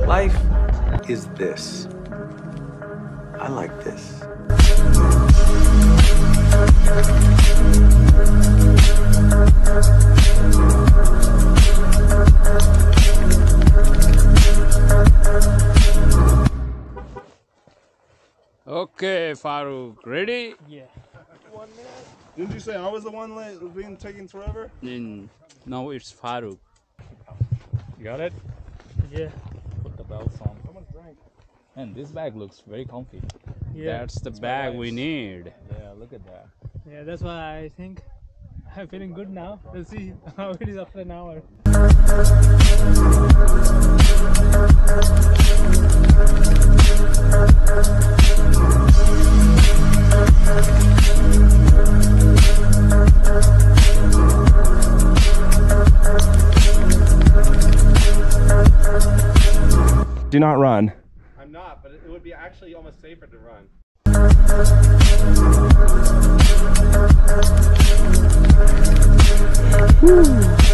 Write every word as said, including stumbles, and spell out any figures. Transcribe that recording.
Life is this. I like this. Okay, Farooq, ready? Yeah. One minute. Didn't you say I was the one that was being taken forever? Mm, now it's Farooq. You got it? Yeah. Put the belts on. Someone drank. And this bag looks very comfy. Yeah. That's the That's my bag we wife's. need. Yeah, look at that. Yeah, that's why I think I'm feeling good now. We'll see how it is after an hour. Do not run. I'm not, but it would be actually almost safer to run. Woo.